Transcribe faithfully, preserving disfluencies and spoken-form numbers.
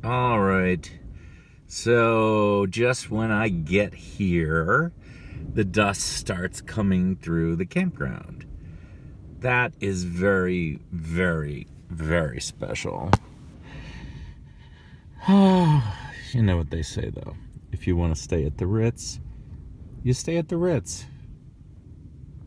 All right. So just when I get here, the dust starts coming through the campground. That is very, very, very special. You know what they say, though. If you want to stay at the Ritz, you stay at the Ritz.